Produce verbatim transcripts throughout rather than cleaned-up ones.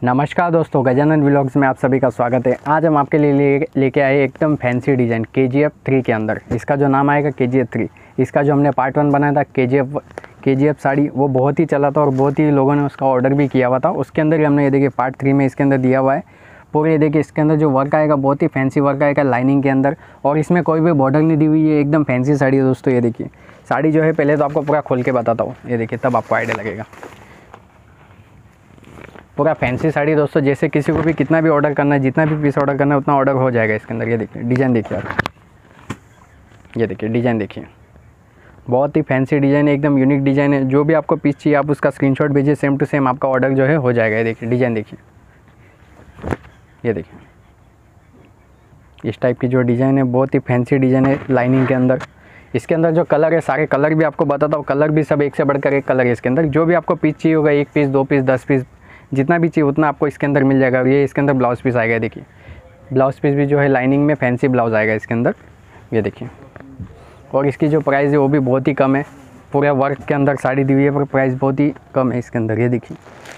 नमस्कार दोस्तों, गजानन व्लॉग्स में आप सभी का स्वागत है। आज हम आपके लिए ले लेके आए एकदम फैंसी डिज़ाइन के जी एफ थ्री के अंदर। इसका जो नाम आएगा के जी एफ थ्री। इसका जो हमने पार्ट वन बनाया था के जी एफ के जी एफ साड़ी, वो बहुत ही चला था और बहुत ही लोगों ने उसका ऑर्डर भी किया हुआ था। उसके अंदर ही हमने ये देखिए पार्ट थ्री में इसके अंदर दिया हुआ है। पूरे ये देखिए इसके अंदर जो वर्क आएगा बहुत ही फैंसी वर्क आएगा लाइनिंग के अंदर, और इसमें कोई भी बॉर्डर नहीं दी हुई है। एकदम फैंसी साड़ी है दोस्तों। ये देखिए साड़ी जो है, पहले तो आपको पूरा खोल के बताता हूँ, ये देखिए तब आपको आइडिया लगेगा। पूरा फैंसी साड़ी दोस्तों, जैसे किसी को भी कितना भी ऑर्डर करना है, जितना भी पीस ऑर्डर करना है उतना ऑर्डर हो जाएगा इसके अंदर। ये देखिए डिज़ाइन देखिए आप, ये देखिए डिज़ाइन देखिए, बहुत ही फैंसी डिज़ाइन है, एकदम यूनिक डिज़ाइन है। जो भी आपको पीस चाहिए आप उसका स्क्रीनशॉट भेजिए, सेम टू सेम आपका ऑर्डर जो है हो जाएगा। ये देखिए डिज़ाइन देखिए, ये देखिए इस टाइप की जो डिज़ाइन है, बहुत ही फैंसी डिज़ाइन है लाइनिंग के अंदर। इसके अंदर जो कलर है, सारे कलर भी आपको बताता हूँ। कलर भी सब एक से बढ़कर एक कलर है इसके अंदर। जो भी आपको पीस चाहिए होगा, एक पीस, दो पीस, दस पीस, जितना भी चाहिए उतना आपको इसके अंदर मिल जाएगा। ये इसके अंदर ब्लाउज़ पीस आएगा। देखिए ब्लाउज़ पीस भी जो है लाइनिंग में फैंसी ब्लाउज़ आएगा इसके अंदर, ये देखिए। और इसकी जो प्राइस है वो भी बहुत ही कम है। पूरा वर्क के अंदर साड़ी दी हुई है पर प्राइस बहुत ही कम है इसके अंदर। ये देखिए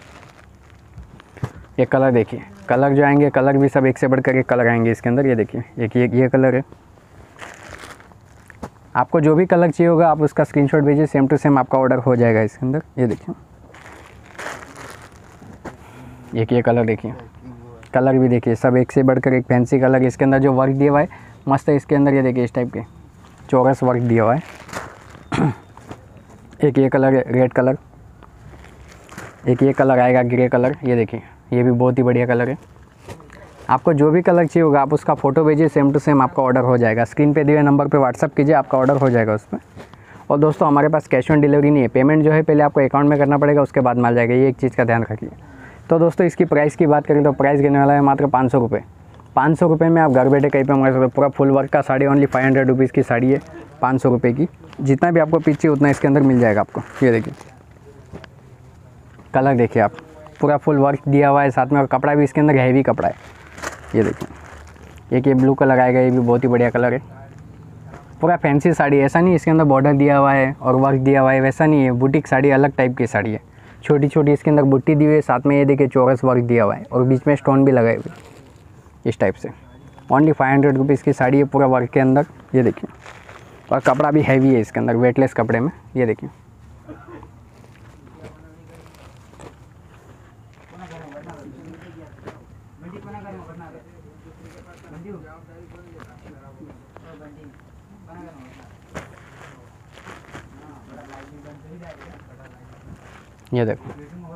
ये कलर देखिए, कलर जो आएंगे, कलर भी सब एक से बढ़कर एक कलर आएंगे इसके अंदर। ये देखिए एक ये ये कलर है। आपको जो भी कलर चाहिए होगा आप उसका स्क्रीनशॉट भेजिए, सेम टू सेम आपका ऑर्डर हो जाएगा इसके अंदर। ये देखिए एक ये कलर देखिए, कलर भी देखिए सब एक से बढ़कर एक फैंसी कलर। इसके अंदर जो वर्क दिया हुआ है मस्त है इसके अंदर। ये देखिए इस टाइप के चौरस वर्क दिया हुआ है। एक ये कलर है रेड कलर, एक ये कलर आएगा ग्रे कलर। ये देखिए ये भी बहुत ही बढ़िया कलर है। आपको जो भी कलर चाहिए होगा आप उसका फ़ोटो भेजिए, सेम टू सेम आपका ऑर्डर हो जाएगा। स्क्रीन पे दिए हुए नंबर पे व्हाट्सअप कीजिए, आपका ऑर्डर हो जाएगा उस पर। और दोस्तों हमारे पास कैश ऑन डिलीवरी नहीं है। पेमेंट जो है पहले आपको अकाउंट में करना पड़ेगा, उसके बाद माल जाएगा। ये एक चीज़ का ध्यान रखिए। तो दोस्तों इसकी प्राइस की बात करें तो प्राइस गिरने वाला है मात्र पाँच सौ रुपये। पाँच सौ रुपये में आप घर बैठे कहीं पे मंगा सकते हो। पूरा फुल वर्क का sari only five hundred rupees की साड़ी है, पाँच सौ रुपये की। जितना भी आपको पीस चाहिए उतना इसके अंदर मिल जाएगा आपको। ये देखिए कलर देखिए आप, पूरा फुल वर्क दिया हुआ है साथ में, और कपड़ा भी इसके अंदर हैवी कपड़ा है। ये देखिए एक ये ब्लू कलर आएगा, ये भी बहुत ही बढ़िया कलर है। पूरा फैंसी साड़ी, ऐसा नहीं इसके अंदर बॉर्डर दिया हुआ है और वर्क दिया हुआ है, वैसा नहीं है। बुटीक साड़ी अलग टाइप की साड़ी है। छोटी छोटी इसके अंदर बुट्टी दी हुई है, साथ में ये देखिए चौरस वर्क दिया हुआ है और बीच में स्टोन भी लगाए हुए इस टाइप से। ओनली फाइव हंड्रेड रुपीज़ की साड़ी है पूरा वर्क के अंदर। ये देखिए, और कपड़ा भी हैवी है इसके अंदर, वेटलेस कपड़े में। ये देखिए ये देखो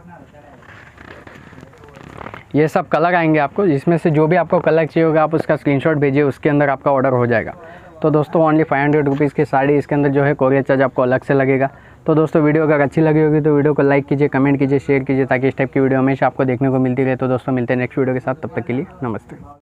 ये सब कलर आएंगे आपको, जिसमें से जो भी आपको कलर चाहिए होगा आप उसका स्क्रीनशॉट भेजिए, उसके अंदर आपका ऑर्डर हो जाएगा। तो दोस्तों ओनली फाइव हंड्रेड रुपीज़ की साड़ी, इसके अंदर जो है कोरियर चार्ज आपको अलग से लगेगा। तो दोस्तों वीडियो अगर अच्छी लगी होगी तो वीडियो को लाइक कीजिए, कमेंट कीजिए, शेयर कीजिए, ताकि इस टाइप की वीडियो हमेशा आपको देखने को मिलती रहे। तो दोस्तों मिलते हैं नेक्स्ट वीडियो के साथ, तब तक के लिए नमस्ते।